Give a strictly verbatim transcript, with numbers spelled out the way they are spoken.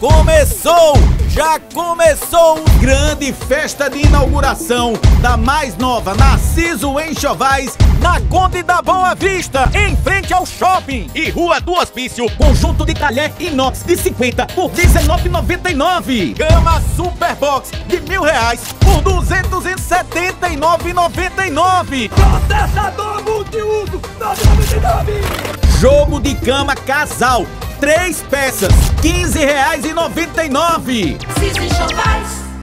começou! Já começou! Grande festa de inauguração da mais nova Narciso Enxovais, na Conde da Boa Vista, em frente ao shopping. E Rua do Hospício, conjunto de talher inox de cinquenta por dezenove reais e noventa e nove centavos. Cama Superbox de mil reais por duzentos e setenta e nove reais e noventa e nove centavos. Processador multiuso, nove reais e noventa e nove centavos. Jogo de cama casal, três peças, quinze reais e noventa e nove centavos. Narciso Enxovais.